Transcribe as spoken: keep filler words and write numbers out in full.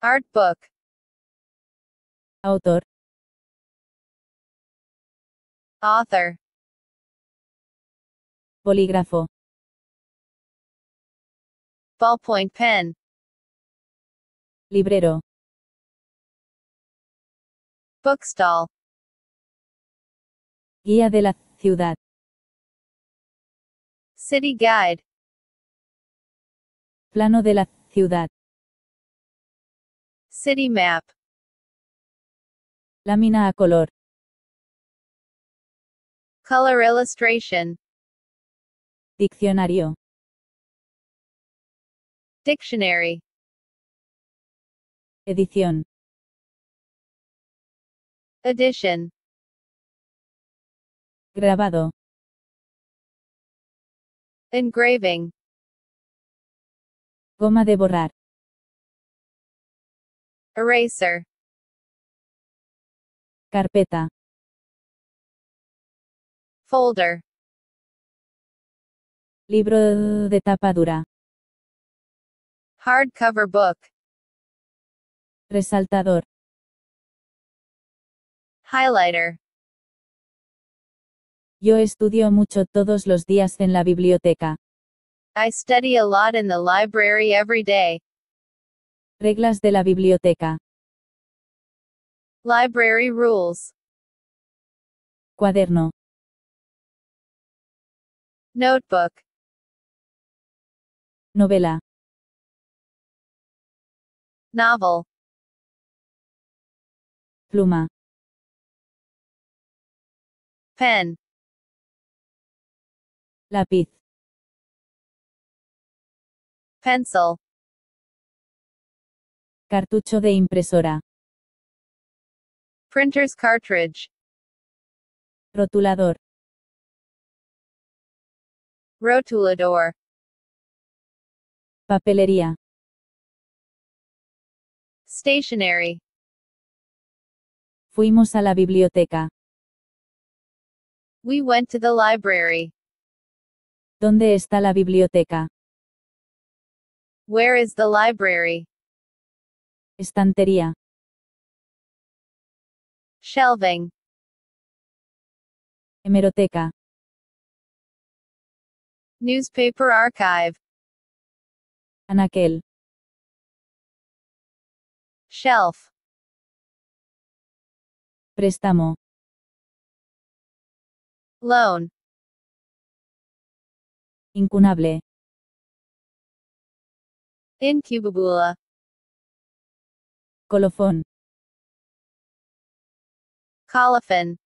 Art book. Autor. Author. Bolígrafo. Ballpoint pen. Librero. Bookstall. Guía de la ciudad. City guide. Plano de la ciudad. City map. Lámina a color. Color illustration. Diccionario. Dictionary. Edición. Edition. Grabado. Engraving. Goma de borrar. Eraser. Carpeta. Folder. Libro de tapa dura. Hardcover book. Resaltador. Highlighter. Yo estudio mucho todos los días en la biblioteca. I study a lot in the library every day. Reglas de la biblioteca. Library rules. Cuaderno. Notebook. Novela. Novel. Pluma. Pen. Lápiz. Pencil. Cartucho de impresora. Printer's cartridge. Rotulador. Rotulador. Papelería. Stationery. Fuimos a la biblioteca. We went to the library. ¿Dónde está la biblioteca? Where is the library? Estantería. Shelving. Hemeroteca. Newspaper archive. Anaquel. Shelf. Préstamo. Loan. Incunable. Incubabula. Colofón. Colophon.